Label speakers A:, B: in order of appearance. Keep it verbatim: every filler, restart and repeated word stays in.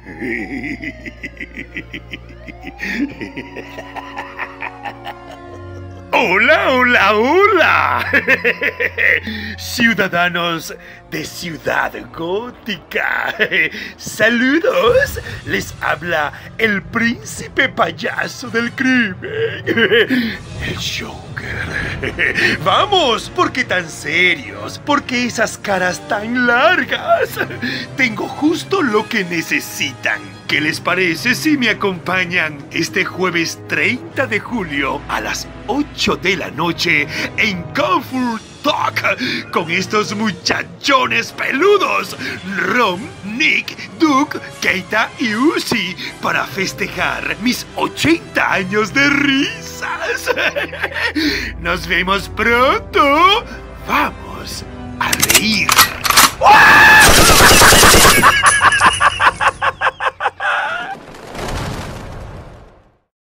A: ¡Hola, hola, hola! Ciudadanos de Ciudad Gótica. ¡Saludos! Les habla el príncipe payaso del crimen, el Joker. ¡Vamos! ¿Por qué tan serios? ¿Por qué esas caras tan largas? Tengo justo lo que necesitan. ¿Qué les parece si me acompañan este jueves treinta de julio a las ocho de la noche en Comfort Talk con estos muchachones peludos, Rom, Nick, Duke, Keita y Uzi, para festejar mis ochenta años de risas? Nos vemos pronto. Vamos a reír. ¡Ah!